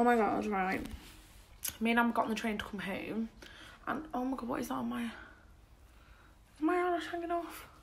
Oh my god, right. Me and Am got on the train to come home, and oh my god, what is that on my... Is my eyelash hanging off?